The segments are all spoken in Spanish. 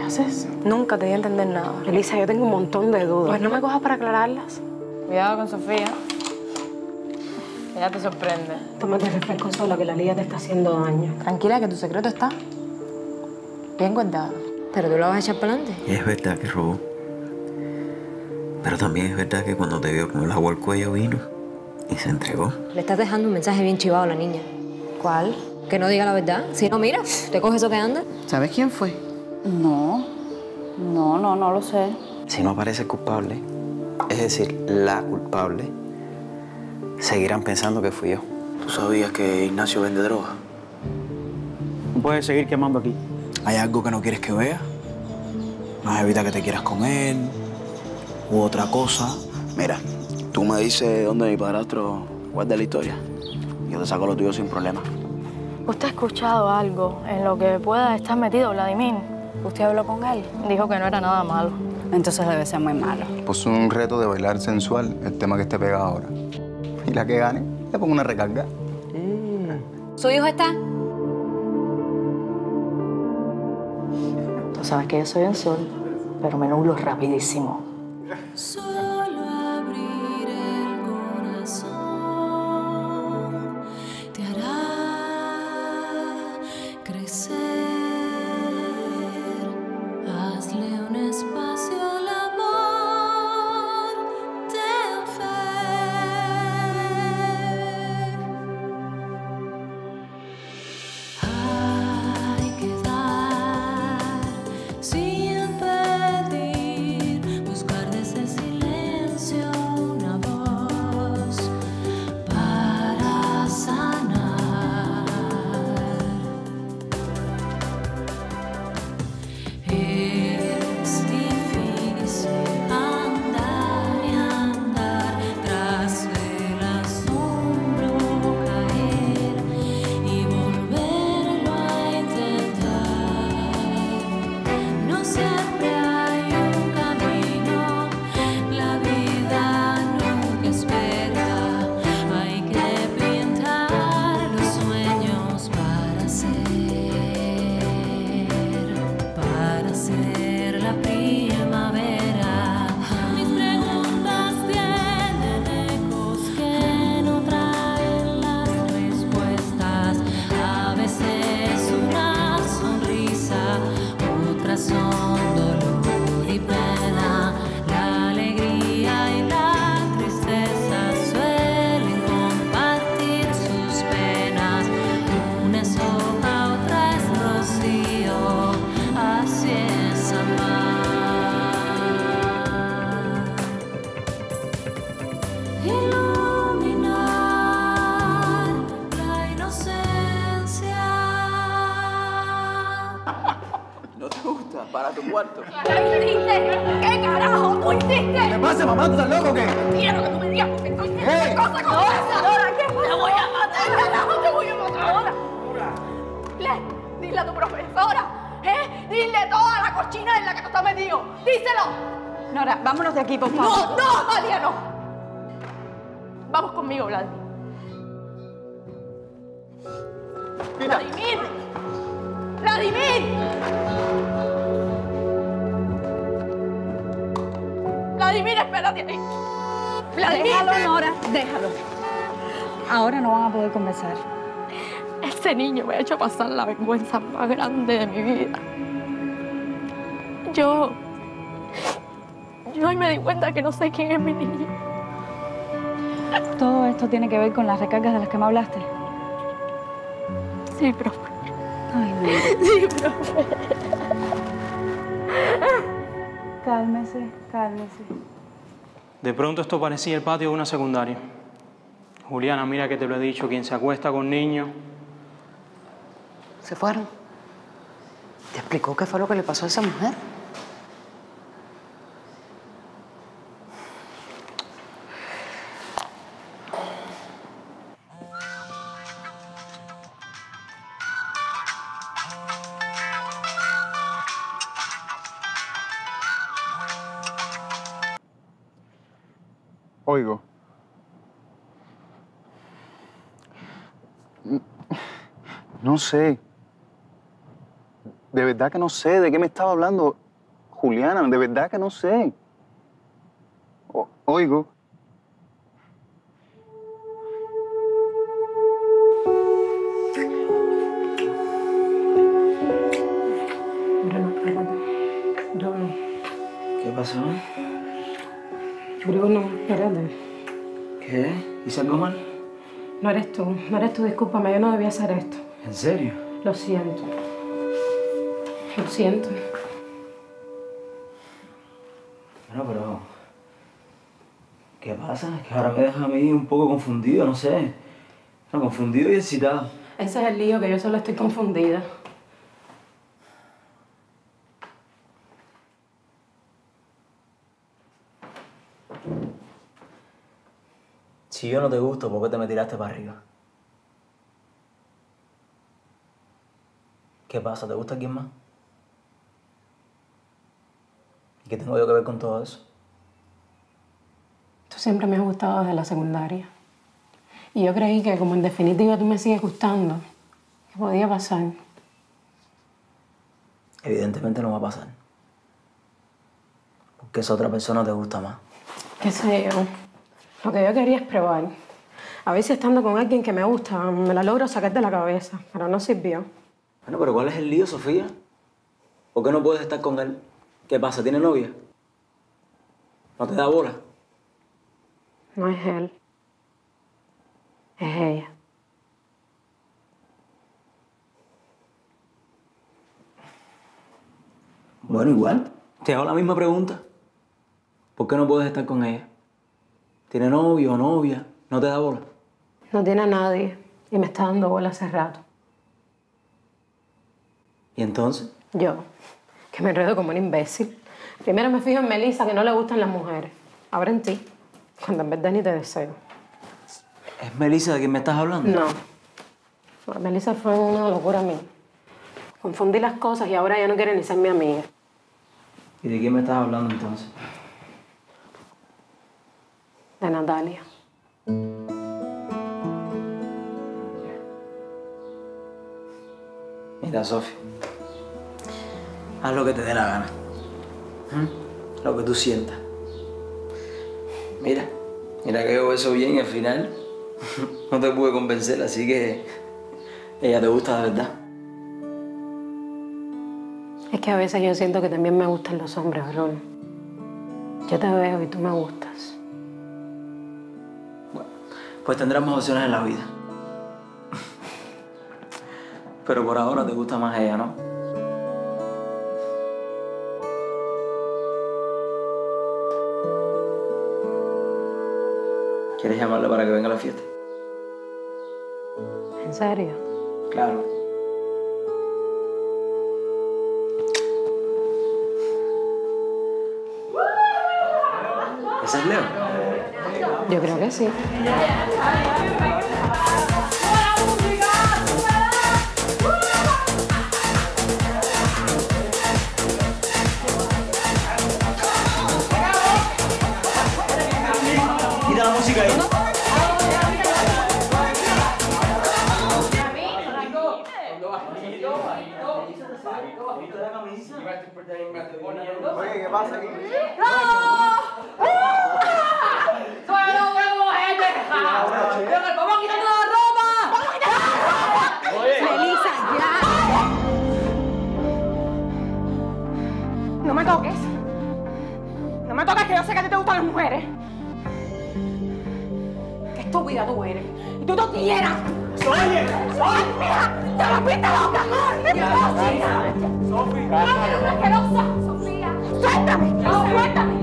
haces? Nunca te di a entender nada. Elisa, yo tengo un montón de dudas. Pues no me cojas para aclararlas. Cuidado con Sofía. Ella te sorprende. Tómate refresco sola, que la liga te está haciendo daño. Tranquila, que tu secreto está bien guardado. ¿Pero tú la vas a echar para adelante? Es verdad que robó. Pero también es verdad que cuando te vio con el agua al cuello vino y se entregó. Le estás dejando un mensaje bien chivado a la niña. ¿Cuál? Que no diga la verdad. Si no, mira, te coge eso que anda. ¿Sabes quién fue? No lo sé. Si no aparece el culpable, es decir, la culpable, seguirán pensando que fui yo. ¿Tú sabías que Ignacio vende droga? No puedes seguir quemando aquí. ¿Hay algo que no quieres que vea? ¿No evita que te quieras con él? ¿U otra cosa? Mira, tú me dices dónde mi padrastro guarda la historia. Yo te saco lo tuyo sin problema. ¿Usted ha escuchado algo en lo que pueda estar metido Vladimir? ¿Usted habló con él? Dijo que no era nada malo. Entonces debe ser muy malo. Pues un reto de bailar sensual, el tema que esté pegado ahora. Y la que gane, le pongo una recarga. ¿Su hijo está? Tú sabes que yo soy un sol, pero me nublo rapidísimo. Solo abrir el corazón te hará crecer. Hazle un espacio al amor, ten fe. Hay que dar sin pedir, buscar desde el silencio una voz para sanar. Es difícil andar y andar tras el asombro, caer y volverlo a intentar. No siempre hay un camino, la vida nunca espera. Hay que pintar los sueños para ser la primavera. Mis preguntas tienen ecos que no traen las respuestas. A veces una sonrisa, otras son dolor y pena. La alegría y la tristeza suelen compartir sus penas. Una es hoja, otra es rocío. Así es amar. Iluminar la inocencia. ¿No te gusta? Para tu cuarto. ¿Qué hiciste? ¿Qué carajo tú hiciste? ¿Qué pasa, mamá? ¿Tú estás loco o qué? Quiero que tú me digas porque tú hiciste ¡Hey! cosas como esa. Ahora, ¿qué pasa? Te voy a matar, carajo, te voy a matar ahora. Dile a tu profesora, dile toda la cochina en la que tú estás metido. Díselo. Nora, vámonos de aquí, por favor. No, Amalia, no. Vamos conmigo, Vladimir. Vladimir. Vladimir. Vladimir, espérate ahí. Vladimir. Déjalo, Nora, déjalo. Ahora no van a poder conversar. Ese niño me ha hecho pasar la vergüenza más grande de mi vida. Yo hoy me di cuenta que no sé quién es mi niño. Todo esto tiene que ver con las recargas de las que me hablaste. Sí, profe. Ay, no. Sí, profe. Cálmese, cálmese. De pronto esto parecía el patio de una secundaria. Juliana, mira que te lo he dicho, quien se acuesta con niños... ¿Se fueron? ¿Te explicó qué fue lo que le pasó a esa mujer? Oigo. No sé. De verdad que no sé de qué me estaba hablando Juliana, de verdad que no sé. Oigo. Bruno, espérate. Bruno. ¿Qué pasó? Bruno, espérate. ¿Qué? ¿Hice algo mal? No eres tú, discúlpame, yo no debía hacer esto. ¿En serio? Lo siento. Lo siento. Bueno, pero... ¿qué pasa? Es que ahora me deja a mí un poco confundido, no sé. No, confundido y excitado. Ese es el lío, que yo solo estoy confundida. Si yo no te gusto, ¿por qué te me tiraste para arriba? ¿Qué pasa? ¿Te gusta alguien más? ¿Y qué tengo yo que ver con todo eso? Tú siempre me has gustado desde la secundaria. Y yo creí que, como en definitiva tú me sigues gustando, que podía pasar. Evidentemente no va a pasar. Porque esa otra persona te gusta más. ¿Qué sé yo? Lo que yo quería es probar. A ver si estando con alguien que me gusta, me la logro sacar de la cabeza. Pero no sirvió. Bueno, pero ¿cuál es el lío, Sofía? ¿Por qué no puedes estar con él? ¿Qué pasa? ¿Tiene novia? ¿No te da bola? No es él. Es ella. Bueno, igual. Te hago la misma pregunta. ¿Por qué no puedes estar con ella? ¿Tiene novio o novia? ¿No te da bola? No tiene a nadie. Y me está dando bola hace rato. ¿Y entonces? Yo, que me enredo como un imbécil. Primero me fijo en Melissa, que no le gustan las mujeres. Ahora en ti, cuando en verdad ni te deseo. ¿Es Melissa de quien me estás hablando? No. Melissa fue una locura a mí. Confundí las cosas y ahora ya no quiere ni ser mi amiga. ¿Y de quién me estás hablando entonces? De Natalia. Mira, Sofi. Haz lo que te dé la gana. Lo que tú sientas. Mira que yo eso bien y al final no te pude convencer, así que ella te gusta de verdad. Es que a veces yo siento que también me gustan los hombres, Bruno. Yo te veo y tú me gustas. Bueno, pues tendremos opciones en la vida. Pero por ahora te gusta más ella, ¿no? ¿Quieres llamarle para que venga a la fiesta? ¿En serio? Claro. ¿Ese es Leo? Yo creo que sí. Quita la música ahí. Oye, ¿qué pasa aquí? ¡Vamos quitando la ropa! ¡Vamos quitando la ropa! Melissa, ya. No me toques. No me toques, que yo sé que a ti te gustan las mujeres. Qué estúpida tú eres. Y tú no quieras. ¡Oye! ¡Mira! ¡Te la fuiste loca! ¡Sofi! ¡Cállate, asquerosa! ¡Sofía! ¡Suéltame! ¡Suéltame!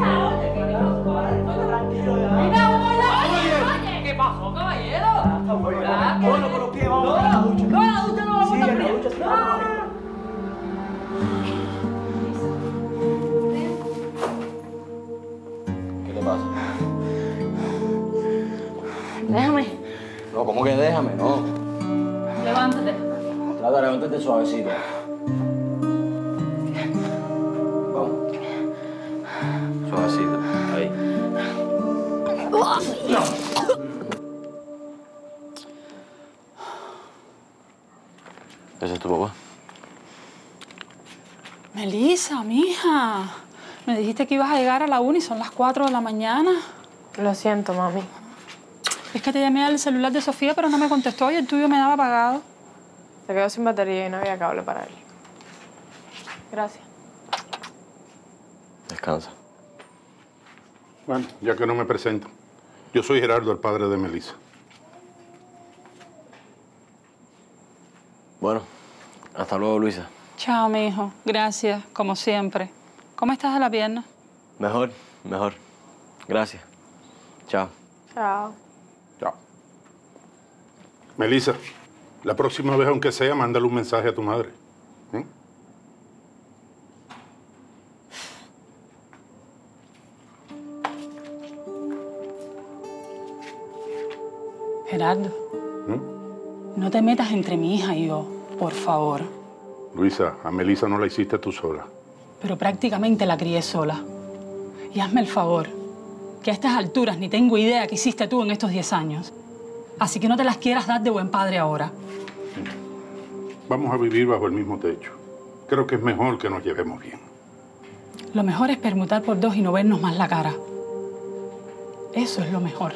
Oye, ¿qué pasó, caballero? Bueno, con los pies, vamos a la ducha. No, la ducha no, vamos Sí, a en la ducha sí, vamos. ¿Qué te pasa? Déjame. No, ¿cómo que déjame? No. Levántate. Trata de levantarte suavecito. Vamos. Suavecito. Ahí. ¿Ese es tu papá? Melissa, mija. Me dijiste que ibas a llegar a la 1 y son las 4 de la mañana. Lo siento, mami. Es que te llamé al celular de Sofía, pero no me contestó y el tuyo me daba apagado. Se quedó sin batería y no había cable para él. Gracias. Descansa. Bueno, ya que no me presento. Yo soy Gerardo, el padre de Melissa. Bueno, hasta luego, Luisa. Chao, mi hijo. Gracias, como siempre. ¿Cómo estás de la pierna? Mejor, mejor. Gracias. Chao. Chao. Chao. Melissa, la próxima vez, aunque sea, mándale un mensaje a tu madre. ¿Mm? Gerardo, no te metas entre mi hija y yo, por favor. Luisa, a Melissa no la hiciste tú sola. Pero prácticamente la crié sola. Y hazme el favor, que a estas alturas ni tengo idea qué hiciste tú en estos 10 años. Así que no te las quieras dar de buen padre ahora. Vamos a vivir bajo el mismo techo. Creo que es mejor que nos llevemos bien. Lo mejor es permutar por 2 y no vernos más la cara. Eso es lo mejor.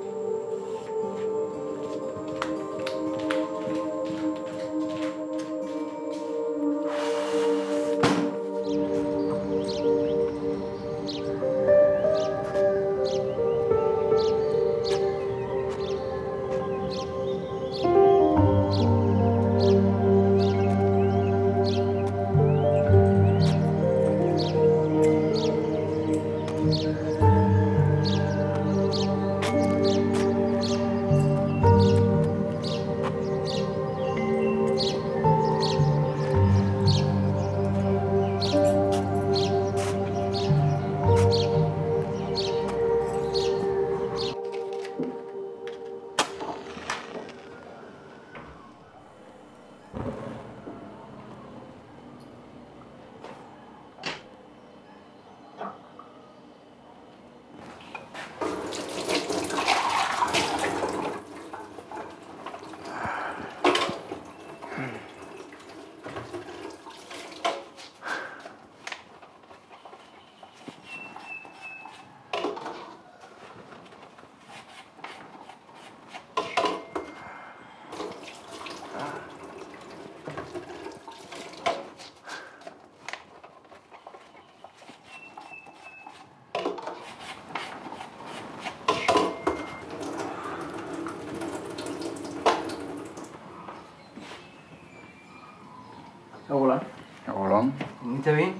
Hola. Hola. ¿Comiste bien?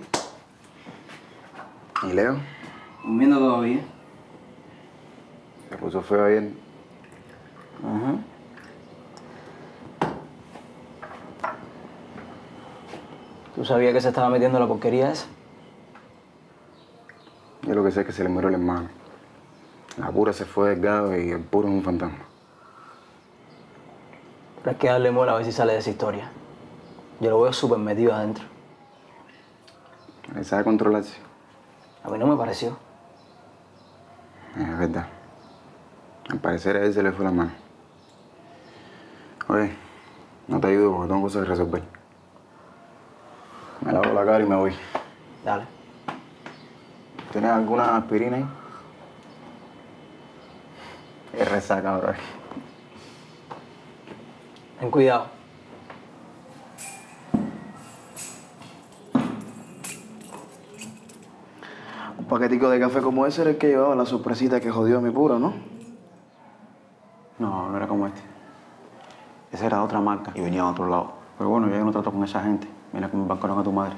¿Y Leo? Comiendo todavía. Se puso feo ayer. Ajá. ¿Tú sabías que se estaba metiendo la porquería esa? Yo lo que sé es que se le murió el hermano. La pura se fue delgado y el puro es un fantasma. Pero hay que darle mola a ver si sale de esa historia. Yo lo veo súper metido adentro. Él sabe controlarse. A mí no me pareció. Es verdad. Al parecer a él se le fue la mano. Oye, no te ayudo porque tengo cosas que resolver. Me lavo la cara y me voy. Dale. ¿Tienes alguna aspirina ahí? Es resaca, bro. Ten cuidado. Un paquetico de café como ese era el que llevaba la sorpresita que jodió a mi puro, ¿no? No, no era como este. Esa era otra marca y venía de otro lado. Pero bueno, yo ya no trato con esa gente. Mira cómo bancaron a tu madre.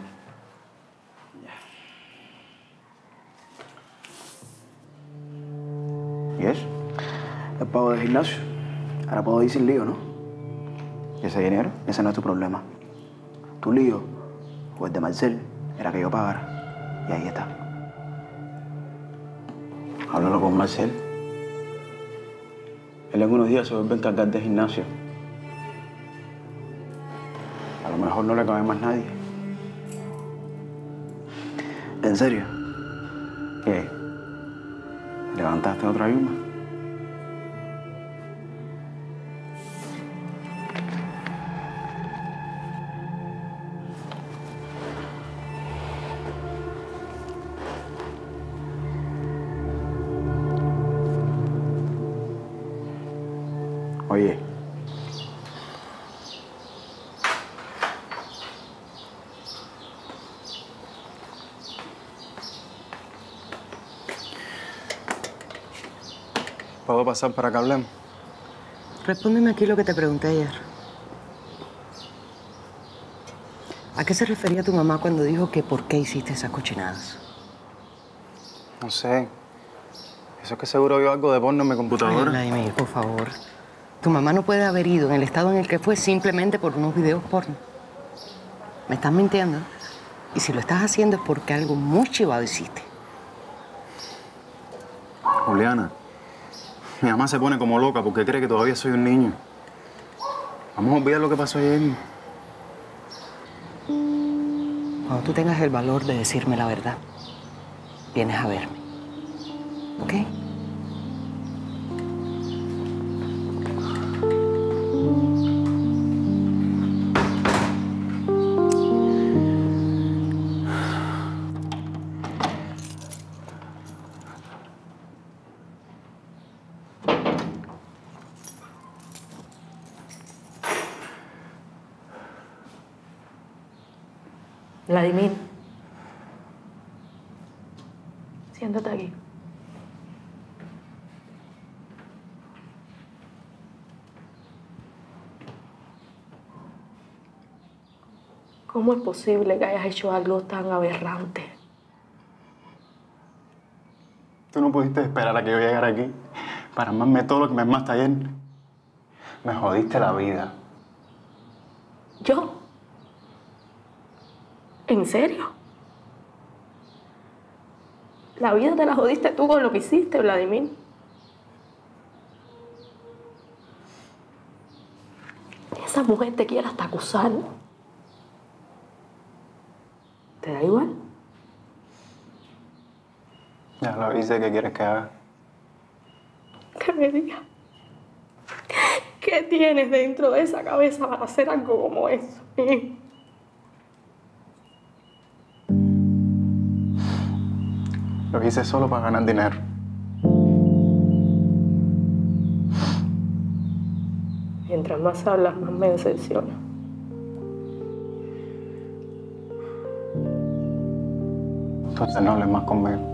¿Y eso? El pago del gimnasio. Ahora puedo ir sin lío, ¿no? ¿Y ese dinero? Ese no es tu problema. Tu lío, o el de Marcel, era que yo pagara. Y ahí está. Háblalo con Marcel. Él en unos días se vuelve a encargar del gimnasio. A lo mejor no le cabe más nadie. ¿En serio? ¿Qué? ¿Levantaste otra yuma? Oye. ¿Puedo pasar para que hablemos? Respóndeme aquí lo que te pregunté ayer. ¿A qué se refería tu mamá cuando dijo que por qué hiciste esas cochinadas? No sé. Eso es que seguro vio algo de porno en mi computadora. Ay, Vladimir, por favor. Tu mamá no puede haber ido en el estado en el que fue simplemente por unos videos porno. Me estás mintiendo. Y si lo estás haciendo es porque algo muy chivado hiciste. Juliana, mi mamá se pone como loca porque cree que todavía soy un niño. Vamos a olvidar lo que pasó ayer. Cuando tú tengas el valor de decirme la verdad, vienes a verme. ¿Ok? Vladimir, siéntate aquí. ¿Cómo es posible que hayas hecho algo tan aberrante? Tú no pudiste esperar a que yo llegara aquí para armarme todo lo que me armaste ayer. Me jodiste la vida. ¿Yo? ¿En serio? La vida te la jodiste tú con lo que hiciste, Vladimir. Esa mujer te quiere hasta acusar. ¿Te da igual? Ya lo hice, ¿qué quieres que haga? Que me digas. ¿Qué tienes dentro de esa cabeza para hacer algo como eso? Lo hice solo para ganar dinero. Mientras más hablas, más me decepciona. Entonces no hables más conmigo.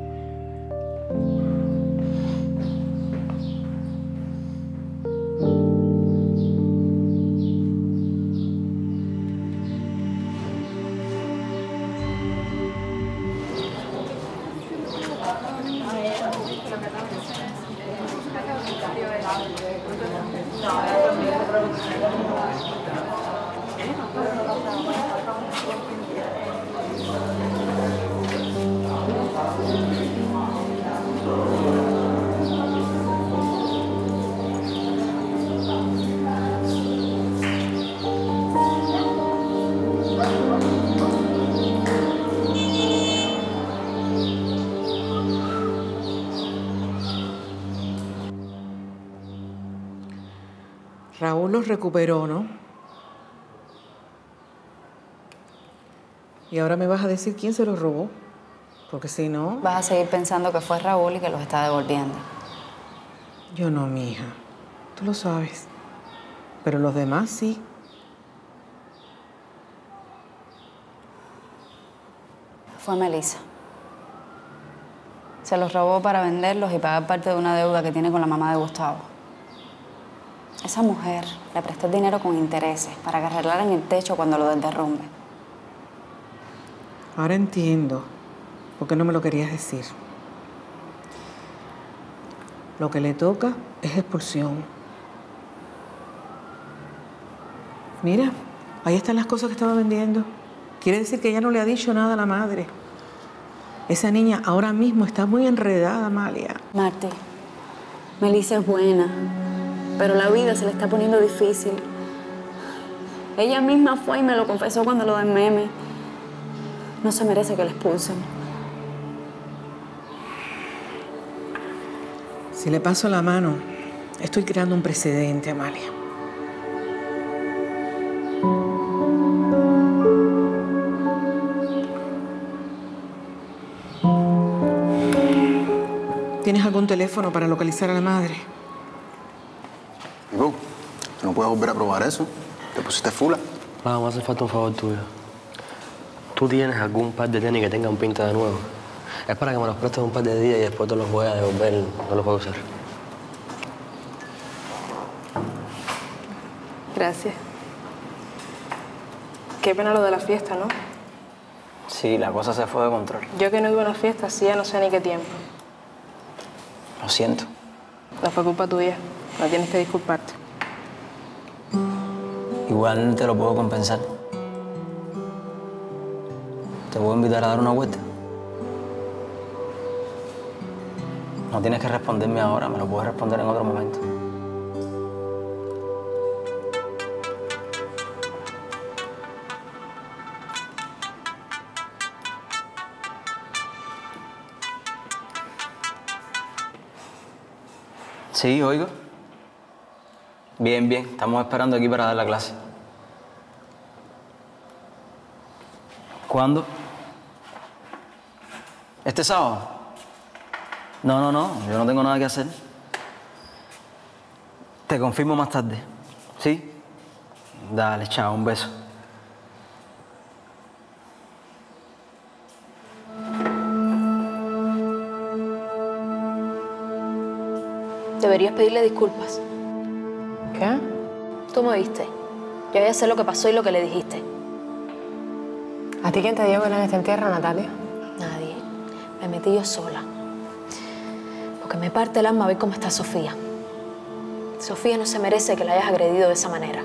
Raúl los recuperó, ¿no? Y ahora me vas a decir quién se los robó. Porque si no... Vas a seguir pensando que fue Raúl y que los está devolviendo. Yo no, mija. Tú lo sabes. Pero los demás sí. Fue Melissa. Se los robó para venderlos y pagar parte de una deuda que tiene con la mamá de Gustavo. Esa mujer le prestó el dinero con intereses para que arreglaran el techo cuando lo del derrumbe. Ahora entiendo por qué no me lo querías decir. Lo que le toca es expulsión. Mira, ahí están las cosas que estaba vendiendo. Quiere decir que ella no le ha dicho nada a la madre. Esa niña ahora mismo está muy enredada, Amalia. Marti, Melissa es buena, pero la vida se le está poniendo difícil. Ella misma fue y me lo confesó cuando lo del meme. No se merece que la expulsen. Si le paso la mano, estoy creando un precedente, Amalia. ¿Tienes algún teléfono para localizar a la madre? ¿Y tú? ¿No puedes volver a probar eso? ¿Te pusiste fula? No, me hace falta un favor tuyo. ¿Tú tienes algún par de tenis que tengan pinta de nuevo? Es para que me los prestes un par de días y después te los voy a devolver. No los puedo usar. Gracias. Qué pena lo de la fiesta, ¿no? Sí, la cosa se fue de control. Yo que no iba a una fiesta, así ya no sé ni qué tiempo. Lo siento. No fue culpa tuya. No tienes que disculparte. Igual te lo puedo compensar. Te voy a invitar a dar una vuelta. No tienes que responderme ahora, me lo puedes responder en otro momento. Sí, oigo. Bien, bien. Estamos esperando aquí para dar la clase. ¿Cuándo? ¿Este sábado? No. Yo no tengo nada que hacer. Te confirmo más tarde. ¿Sí? Dale, chao. Un beso. Deberías pedirle disculpas. ¿Qué? Tú me viste. Yo ya sé lo que pasó y lo que le dijiste. ¿A ti quién te dijo que nadie te entierra, Natalia? Nadie. Me metí yo sola. Porque me parte el alma ver cómo está Sofía. Sofía no se merece que la hayas agredido de esa manera.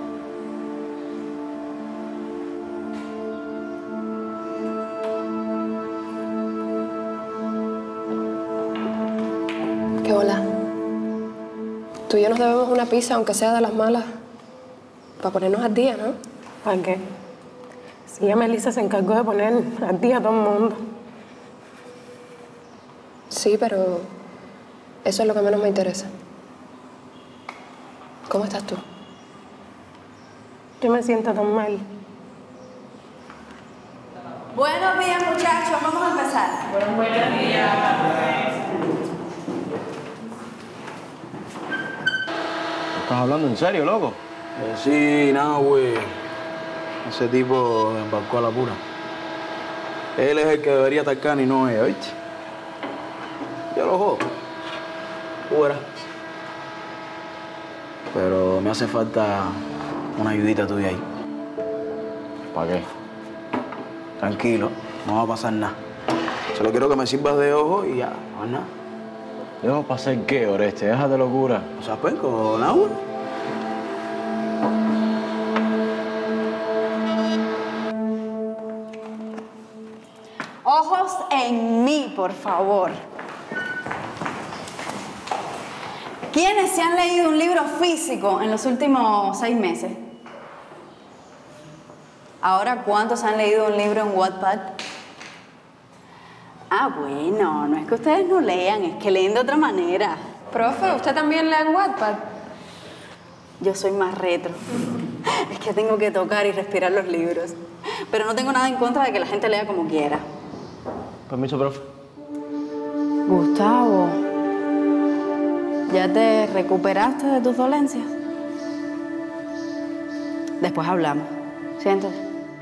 ¿Qué hola? Tú y yo nos debemos una pizza, aunque sea de las malas, para ponernos al día, ¿no? ¿Para qué? Si ya Melissa se encargó de poner al día a todo el mundo. Sí, pero eso es lo que menos me interesa. ¿Cómo estás tú? Yo me siento tan mal. Buenos días, muchachos. Vamos a empezar. Buenos días. ¿Estás hablando en serio, loco? Sí, no, güey. Ese tipo embarcó a la pura. Él es el que debería atacar y no ella, ¿viste? Yo lo jodo. Tú verás. Pero me hace falta una ayudita tuya ahí. ¿Para qué? Tranquilo, no va a pasar nada. Solo quiero que me sirvas de ojo y ya, no es nada. ¿De ojo para hacer qué, Oreste? Déjate locura. O sea, pues, con agua. Ojos en mí, por favor. ¿Quiénes se han leído un libro físico en los últimos 6 meses? Ahora, ¿cuántos han leído un libro en Wattpad? Ah, bueno, no es que ustedes no lean, es que leen de otra manera. Profe, ¿usted también lee en Wattpad? Yo soy más retro. Es que tengo que tocar y respirar los libros. Pero no tengo nada en contra de que la gente lea como quiera. Permiso, profe. Gustavo, ¿ya te recuperaste de tus dolencias? Después hablamos. Siéntate.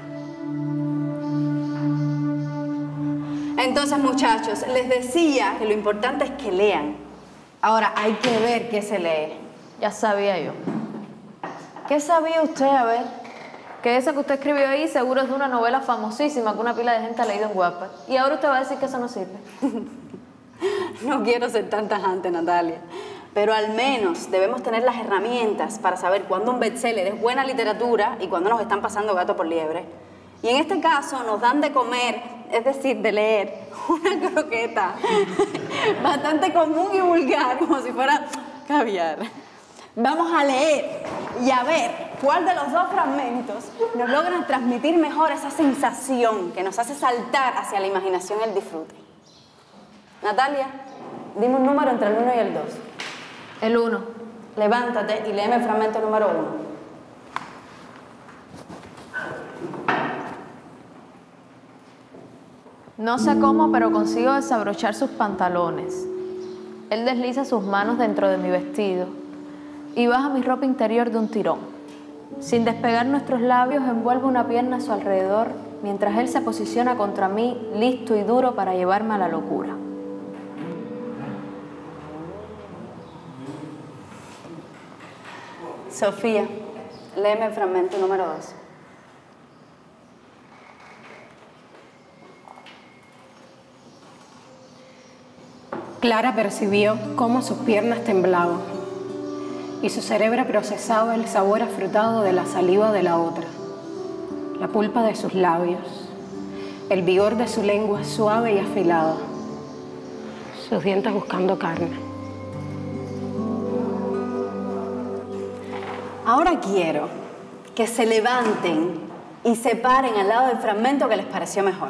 Entonces, muchachos, les decía que lo importante es que lean. Ahora, hay que ver qué se lee. Ya sabía yo. ¿Qué sabía usted? A ver. Que eso que usted escribió ahí seguro es de una novela famosísima que una pila de gente ha leído en Wattpad. Y ahora usted va a decir que eso no sirve. No quiero ser tan tajante, Natalia. Pero al menos debemos tener las herramientas para saber cuándo un bestseller es buena literatura y cuándo nos están pasando gato por liebre. Y en este caso nos dan de comer, es decir, de leer, una croqueta bastante común y vulgar, como si fuera caviar. Vamos a leer y a ver cuál de los dos fragmentos nos logran transmitir mejor esa sensación que nos hace saltar hacia la imaginación y el disfrute. Natalia, dime un número entre el 1 y el 2. El 1. Levántate y léeme el fragmento número 1. No sé cómo, pero consigo desabrochar sus pantalones. Él desliza sus manos dentro de mi vestido. y baja mi ropa interior de un tirón. Sin despegar nuestros labios, envuelve una pierna a su alrededor, mientras él se posiciona contra mí, listo y duro para llevarme a la locura. Sofía, léeme el fragmento número 2. Clara percibió cómo sus piernas temblaban y su cerebro procesaba el sabor afrutado de la saliva de la otra, la pulpa de sus labios, el vigor de su lengua suave y afilada, sus dientes buscando carne. Ahora quiero que se levanten y se paren al lado del fragmento que les pareció mejor.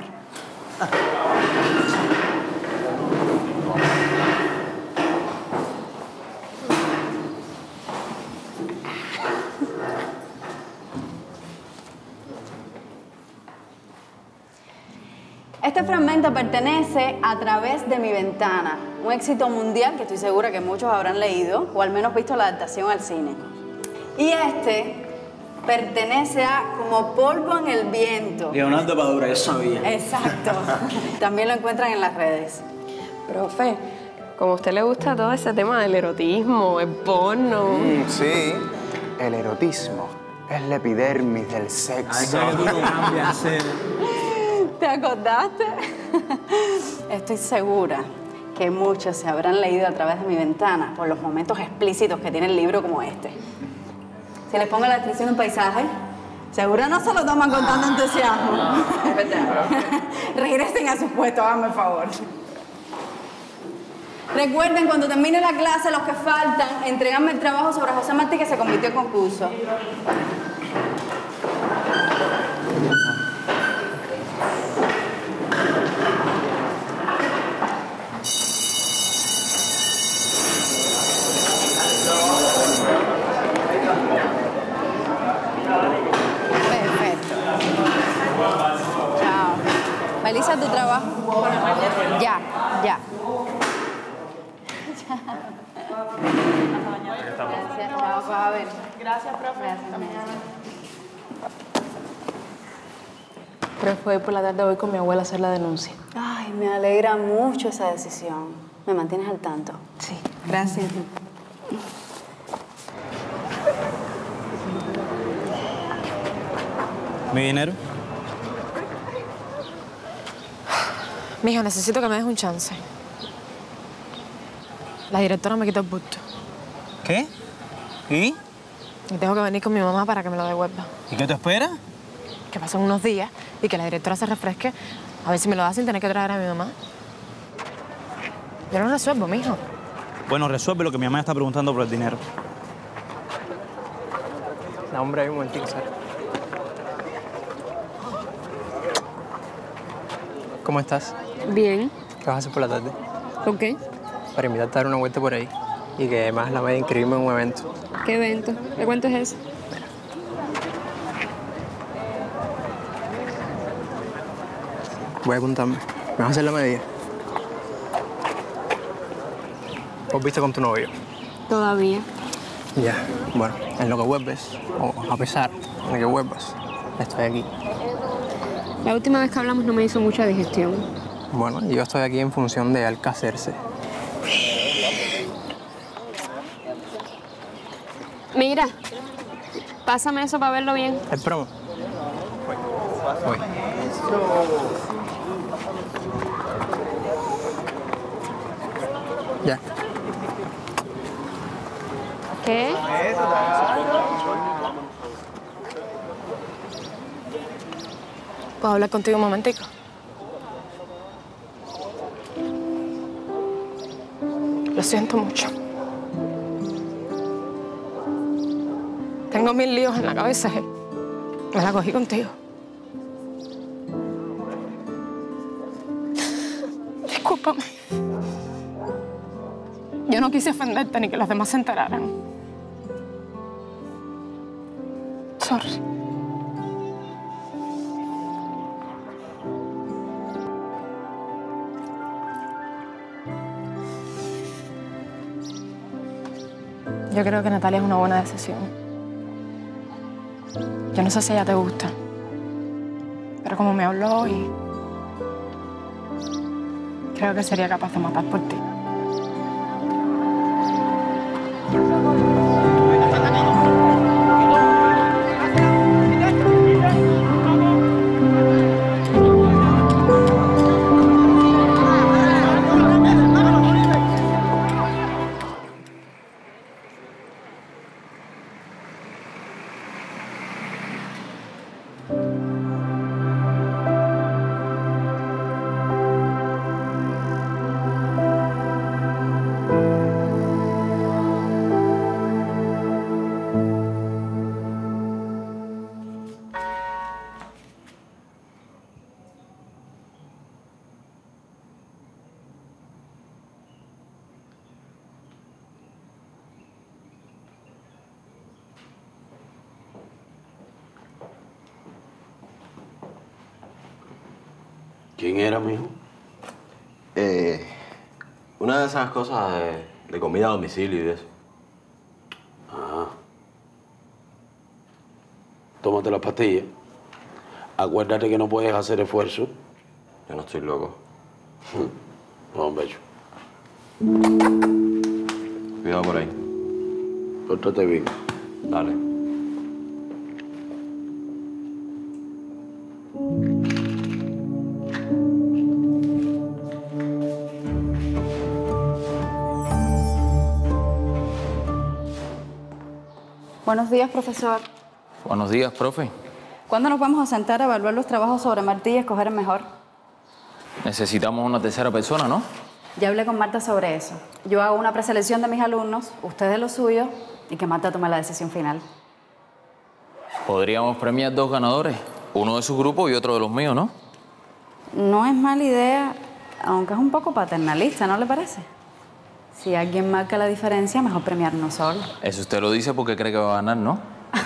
Este fragmento pertenece a Través de mi ventana, un éxito mundial que estoy segura que muchos habrán leído o al menos visto la adaptación al cine. Y este pertenece a Como polvo en el viento. Leonardo Padura, yo sabía. Exacto. También lo encuentran en las redes. Profe, como a usted le gusta todo ese tema del erotismo, el porno. Sí, el erotismo es la epidermis del sexo. Ay, ya que tú no cambias, ¿Te acordaste? Estoy segura que muchos se habrán leído a Través de mi ventana por los momentos explícitos que tiene el libro como este. Si les pongo la descripción de un paisaje, seguro no se lo toman con tanto entusiasmo. Es verdad. Regresen a sus puestos, háganme el favor. Recuerden, cuando termine la clase, los que faltan, entregarme el trabajo sobre José Martí que se convirtió en concurso. Melissa, tu trabajo. Ya. Gracias, chao, pues a ver. Gracias, profe. Gracias, Profe, hoy por la tarde voy con mi abuela a hacer la denuncia. Ay, me alegra mucho esa decisión. ¿Me mantienes al tanto? Sí. Gracias. ¿Mi dinero? Mija, necesito que me des un chance. La directora me quitó el bulto. ¿Qué? ¿Y? Y tengo que venir con mi mamá para que me lo devuelva. ¿Y qué te esperas? Que pasen unos días y que la directora se refresque. A ver si me lo da sin tener que traer a mi mamá. Yo no resuelvo, mijo. Bueno, resuelve lo que mi mamá está preguntando por el dinero. No, hombre, hay un momentito, ¿sabes? ¿Cómo estás? Bien. ¿Qué vas a hacer por la tarde? ¿Por qué? Para invitarte a dar una vuelta por ahí. Y que además la vaya a inscribirme en un evento. ¿Qué evento? ¿Qué cuento es ese? Voy a apuntarme. ¿Me vas a hacer la medida? ¿Vos viste con tu novio? Todavía. Ya. Bueno, en lo que vuelves, o a pesar de que vuelvas, estoy aquí. La última vez que hablamos no me hizo mucha digestión. Bueno, yo estoy aquí en función de alcacerse. Mira, pásame eso para verlo bien. ¿Es promo? Voy. Ya. ¿Qué? ¿Puedo hablar contigo un momentico? Lo siento mucho. Tengo 1000 líos en la cabeza. Me la cogí contigo. Discúlpame. Yo no quise ofenderte ni que los demás se enteraran. Sorry. Yo Yo creo que Natalia es una buena decisión. Yo no sé si ella te gusta, pero como me habló hoy, creo que sería capaz de matar por ti. ¿Quién era, mijo? Una de esas cosas de comida a domicilio y de eso. Ah. Tómate las pastillas. Acuérdate que no puedes hacer esfuerzo. Yo no estoy loco. Vamos, becho. Cuidado por ahí. Pórtate bien. Dale. Buenos días, profesor. Buenos días, profe. ¿Cuándo nos vamos a sentar a evaluar los trabajos sobre Martí y escoger el mejor? Necesitamos una tercera persona, ¿no? Ya hablé con Marta sobre eso. Yo hago una preselección de mis alumnos, ustedes los suyos, y que Marta tome la decisión final. Podríamos premiar 2 ganadores. Uno de su grupo y otro de los míos, ¿no? No es mala idea, aunque es un poco paternalista, ¿no le parece? Si alguien marca la diferencia, mejor premiar uno solo. Eso usted lo dice porque cree que va a ganar, ¿no?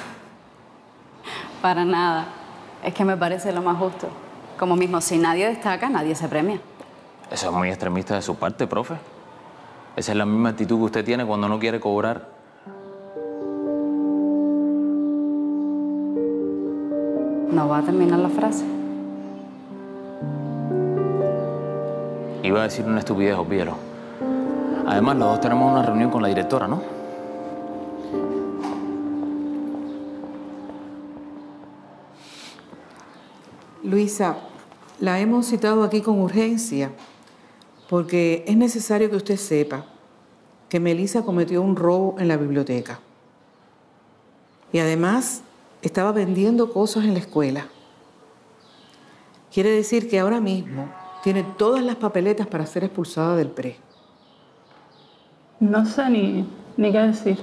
Para nada. Es que me parece lo más justo. Como mismo, si nadie destaca, nadie se premia. Eso es muy extremista de su parte, profe. Esa es la misma actitud que usted tiene cuando no quiere cobrar. ¿No va a terminar la frase? Iba a decir una estupidez, olvídalo. Además, los dos tenemos una reunión con la directora, ¿no? Luisa, la hemos citado aquí con urgencia porque es necesario que usted sepa que Melissa cometió un robo en la biblioteca. Y además estaba vendiendo cosas en la escuela. Quiere decir que ahora mismo tiene todas las papeletas para ser expulsada del pre. No sé ni qué decir.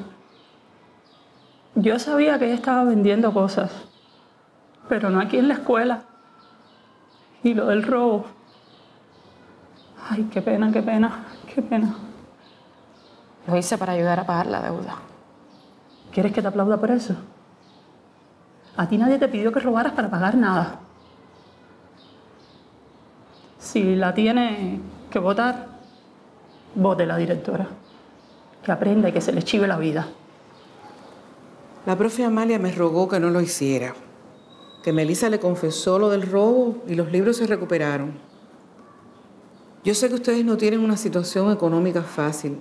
Yo sabía que ella estaba vendiendo cosas, pero no aquí en la escuela. Y lo del robo. Ay, qué pena, qué pena, qué pena. Lo hice para ayudar a pagar la deuda. ¿Quieres que te aplauda por eso? A ti nadie te pidió que robaras para pagar nada. Si la tiene que votar, vote la directora. Que aprenda y que se le chive la vida. La profe Amalia me rogó que no lo hiciera. Que Melissa le confesó lo del robo y los libros se recuperaron. Yo sé que ustedes no tienen una situación económica fácil,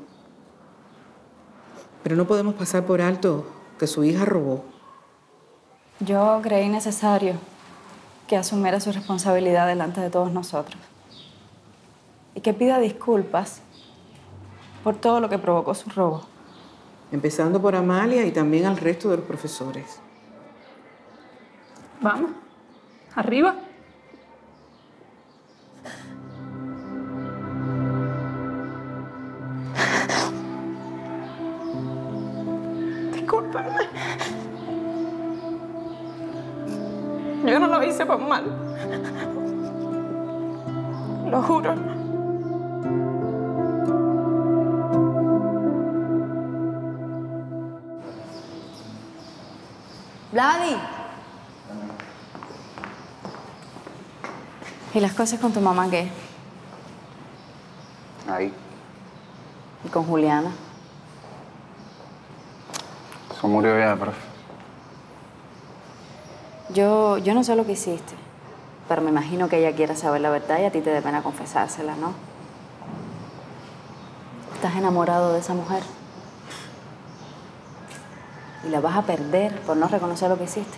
pero no podemos pasar por alto que su hija robó. Yo creí necesario que asumiera su responsabilidad delante de todos nosotros y que pida disculpas por todo lo que provocó su robo. Empezando por Amalia y también al resto de los profesores. Vamos, arriba. Discúlpame. Yo no lo hice por mal. Lo juro. ¡Vladi! ¿Y las cosas con tu mamá qué? Ahí. ¿Y con Juliana? Se murió ya, profe. Yo no sé lo que hiciste, pero me imagino que ella quiere saber la verdad y a ti te da pena confesársela, ¿no? Estás enamorado de esa mujer. Y la vas a perder por no reconocer lo que hiciste.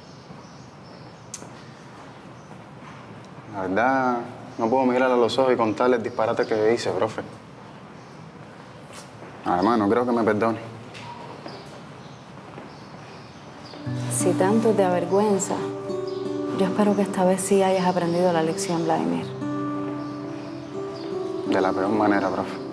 La verdad, no puedo mirarle a los ojos y contarle el disparate que hice, profe. Además, no creo que me perdone. Si tanto te avergüenza, yo espero que esta vez sí hayas aprendido la lección, Vladimir. De la peor manera, profe.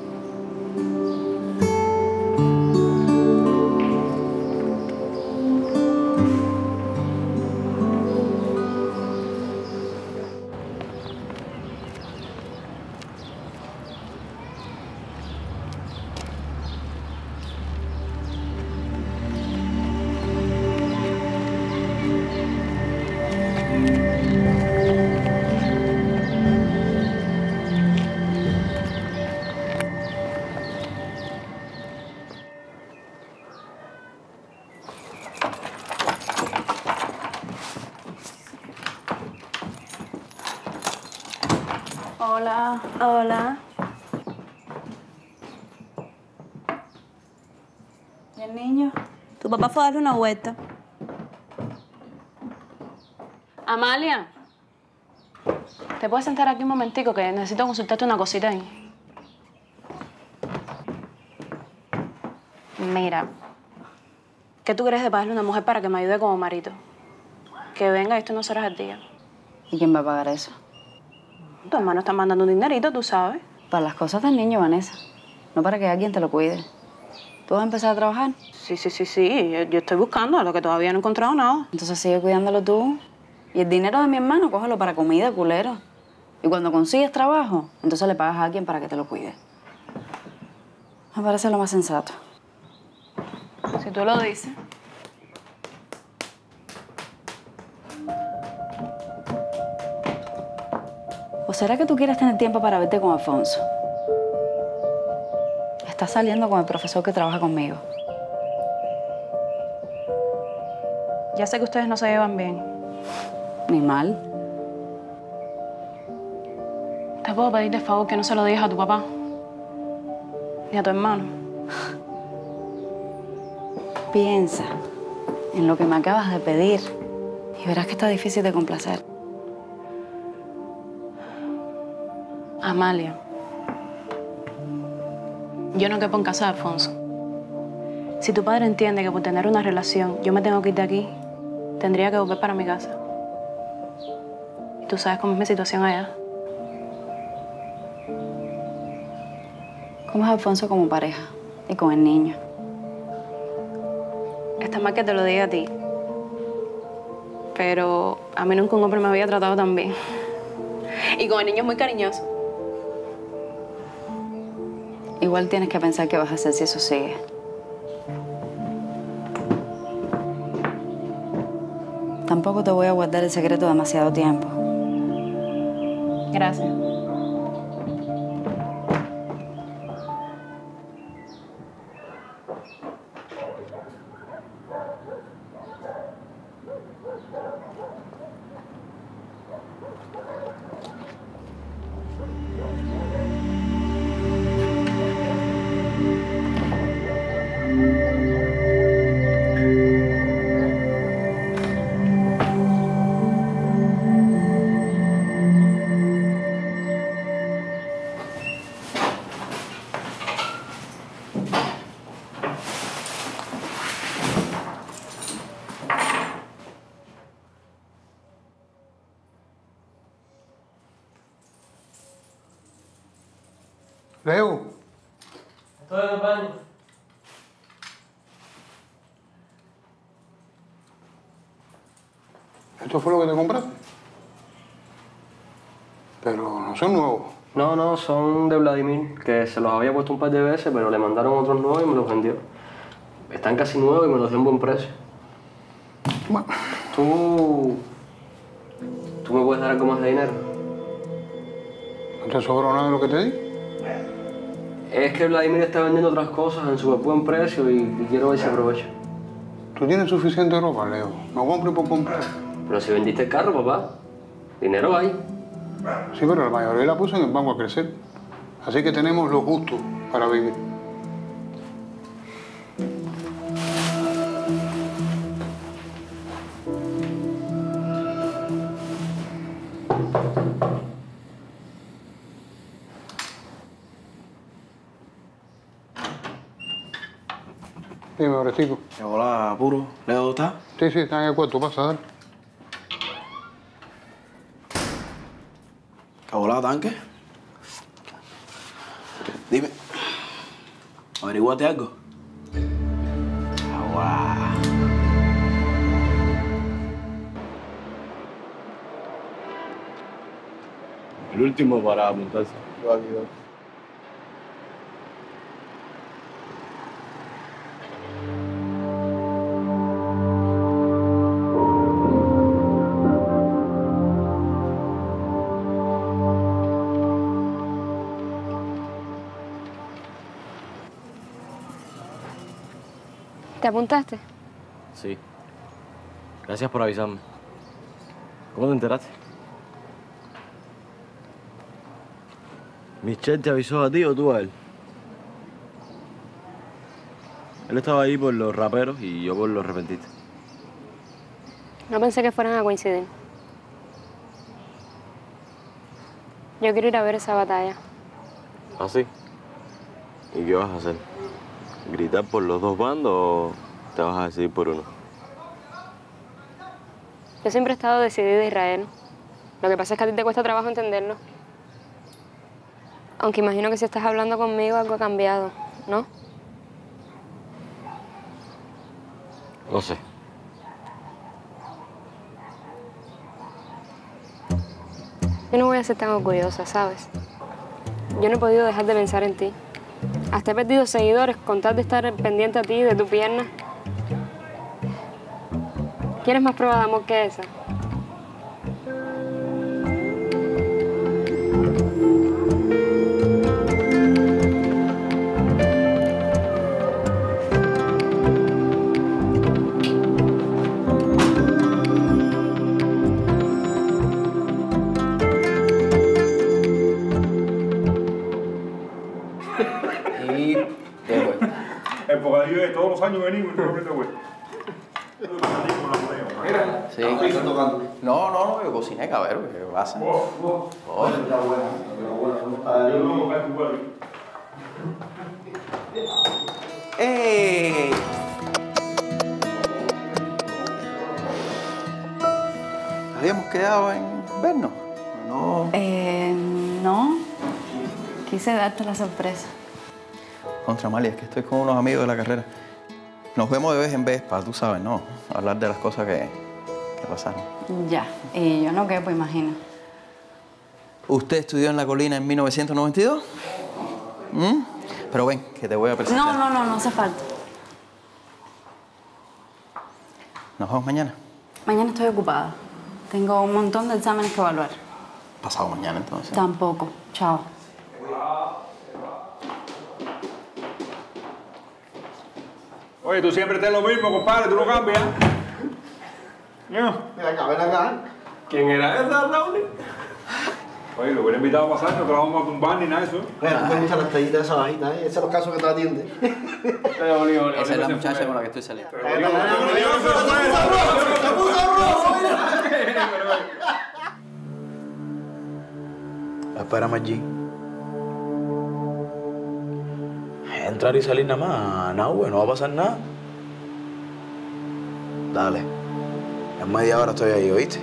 Hola. Hola. ¿Y el niño? Tu papá fue a darle una vuelta. Amalia, ¿te puedes sentar aquí un momentico que necesito consultarte una cosita ahí? Mira, ¿qué tú crees de pagarle a una mujer para que me ayude como marido? Que venga y esté unas horas al día. ¿Y quién va a pagar eso? Tu hermano está mandando un dinerito, tú sabes. Para las cosas del niño, Vanessa. No para que alguien te lo cuide. ¿Tú vas a empezar a trabajar? Sí. Yo estoy buscando, lo que todavía no he encontrado nada. Entonces sigue cuidándolo tú. Y el dinero de mi hermano, cógelo para comida, culero. Y cuando consigues trabajo, entonces le pagas a alguien para que te lo cuide. Me parece lo más sensato. Si tú lo dices. ¿O será que tú quieres tener tiempo para verte con Alfonso? Estás saliendo con el profesor que trabaja conmigo. Ya sé que ustedes no se llevan bien. Ni mal. ¿Te puedo pedir de favor que no se lo digas a tu papá? Ni a tu hermano. Piensa en lo que me acabas de pedir y verás que está difícil de complacer. Amalia, yo no quepo en casa de Alfonso. Si tu padre entiende que por tener una relación yo me tengo que ir de aquí, tendría que volver para mi casa. Y tú sabes cómo es mi situación allá. ¿Cómo es Alfonso como pareja y con el niño? Está mal que te lo diga a ti, pero a mí nunca un hombre me había tratado tan bien. Y con el niño es muy cariñoso. Igual tienes que pensar qué vas a hacer si eso sigue. Tampoco te voy a guardar el secreto demasiado tiempo. Gracias. Leo. Estoy en el baño. ¿Esto fue lo que te compraste? Pero no son nuevos. No, son de Vladimir, que se los había puesto un par de veces, pero le mandaron otros nuevos y me los vendió. Están casi nuevos y me los dio a un buen precio. Bueno. ¿Tú me puedes dar algo más de dinero? ¿No te sobró nada de lo que te di? Es que Vladimir está vendiendo otras cosas en súper buen precio y quiero ver si aprovecho. ¿Tú tienes suficiente ropa, Leo? No compres por comprar. Pero si vendiste el carro, papá, dinero hay. Sí, pero la mayoría la puso en el banco a crecer. Así que tenemos lo justo para vivir. Dime, Orestico. Hola, puro. ¿Leo está? Sí, está en el cuarto. Pasa, dale. Hola, tanque. Dime. ¿Averiguaste algo? Agua. El último para apuntarse. Yo aquí, yo. ¿Te apuntaste? Sí. Gracias por avisarme. ¿Cómo te enteraste? ¿Michelle te avisó a ti o tú a él? Él estaba ahí por los raperos y yo por los repentistas. No pensé que fueran a coincidir. Yo quiero ir a ver esa batalla. ¿Ah, sí? ¿Y qué vas a hacer? ¿Gritar por los dos bandos o te vas a decidir por uno? Yo siempre he estado decidida, Israel. Lo que pasa es que a ti te cuesta trabajo entenderlo. Aunque imagino que si estás hablando conmigo algo ha cambiado, ¿no? No sé. Yo no voy a ser tan orgullosa, ¿sabes? Yo no he podido dejar de pensar en ti. Hasta he perdido seguidores con tal de estar pendiente a ti, de tu pierna. ¿Quieres más prueba de amor que esa? Y qué bueno. El bocadillo de todos los años venimos y no me güey. Sí. No, yo cociné, cabrón. ¿Qué pasa? ¡Ey! ¿Habíamos quedado en vernos? No. No. Quise darte la sorpresa. Contra Amalia, es que estoy con unos amigos de la carrera. Nos vemos de vez en vez para, tú sabes, ¿no? Hablar de las cosas que pasaron. Ya. Y yo no quepo, imagino. ¿Usted estudió en La Colina en 1992? Pero ven, que te voy a presentar. No hace falta. ¿Nos vemos mañana? Mañana estoy ocupada. Tengo un montón de exámenes que evaluar. Pasado mañana, entonces. Tampoco. Chao. Oye, tú siempre estás lo mismo, compadre, tú no cambias. Mira acá, ven acá. ¿Quién era esa, Raúl? Oye, lo hubiera invitado a pasar, no te la vamos a tumbar ni nada de eso. Mira, tú me gustan las tallitas de esa vaina, ¿eh? Esos son los casos que te atienden. Esa es la muchacha con la que estoy saliendo. Espérame allí. Entrar y salir nada más, no va a pasar nada. Dale. En media hora estoy ahí, ¿oíste?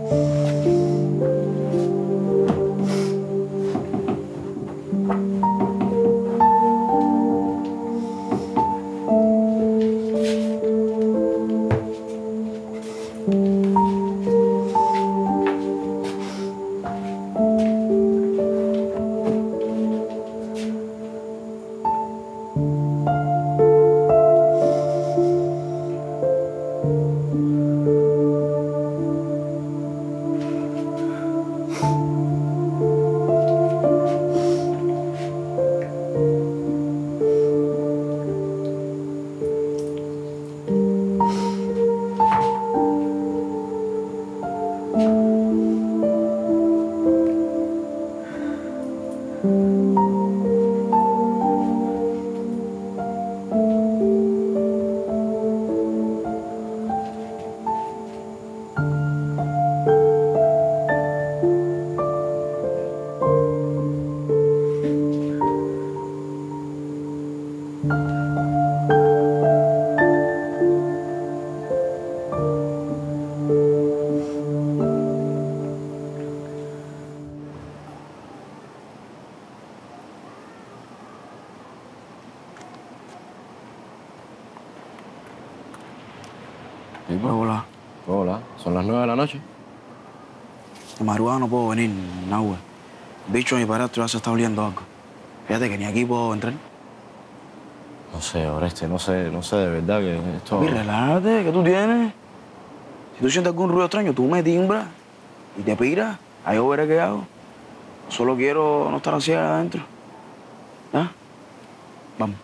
Sí, pues, hola. Hola, son las 9 de la noche. De madrugada no puedo venir, Nahue. El bicho de mi padrastro ya se está oliendo algo. Fíjate que ni aquí puedo entrar. No sé, Oreste, no sé de verdad que esto... Papi, relájate, ¿qué tú tienes? Si tú sientes algún ruido extraño, tú me timbras y te piras. Ahí yo veré qué hago. Solo quiero no estar así adentro. ¿Ya? Vamos.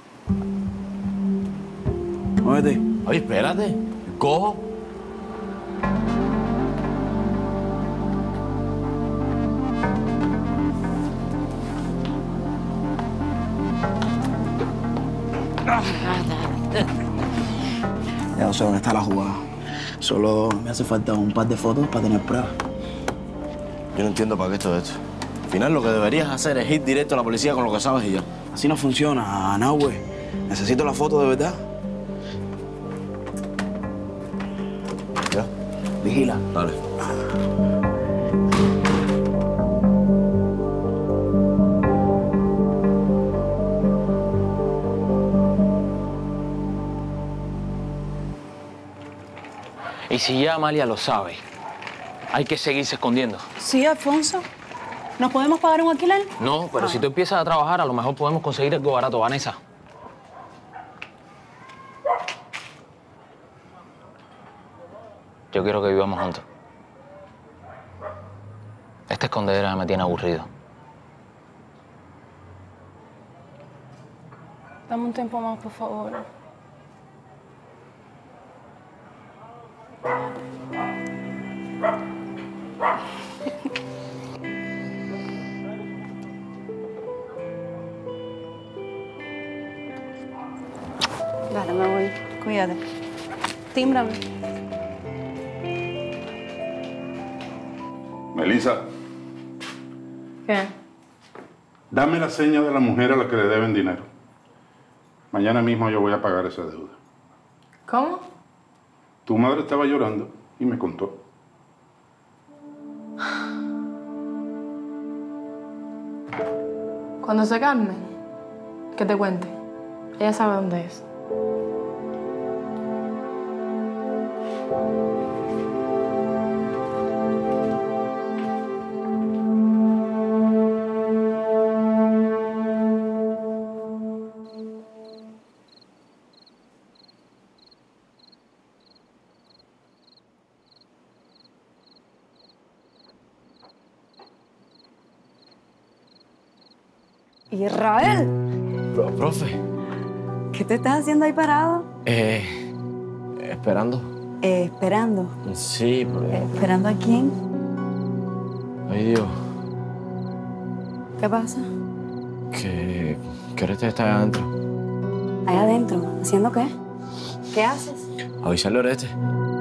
Muévete. Oye, espérate. Cojo. Ya no sé dónde está la jugada. Solo me hace falta un par de fotos para tener pruebas. Yo no entiendo para qué esto es esto. Al final lo que deberías hacer es ir directo a la policía con lo que sabes y ya. Así no funciona, Nahue. Necesito la foto de verdad. ¿Ya? Vigila. Dale. Y si ya Amalia lo sabe, hay que seguirse escondiendo. Sí, Alfonso. ¿Nos podemos pagar un alquiler? No, pero si tú empiezas a trabajar, a lo mejor podemos conseguir algo barato, Vanessa. Yo quiero que vivamos juntos. Esta escondedera me tiene aburrido. Dame un tiempo más, por favor. Dale, me voy. Cuídate. Tímbrame. Melissa, ¿Qué? dame la seña de la mujer a la que le deben dinero. Mañana mismo yo voy a pagar esa deuda. ¿Cómo? Tu madre estaba llorando y me contó. Cuando se calme, que te cuente. Ella sabe dónde es. Israel, Profe. ¿qué te estás haciendo ahí parado? Esperando. Esperando. Sí, porque... ¿Esperando a quién? Ay, Dios. ¿Qué pasa? Que Oreste está allá adentro. Allá adentro. ¿Haciendo qué? ¿Qué haces? Avisarle a Oreste.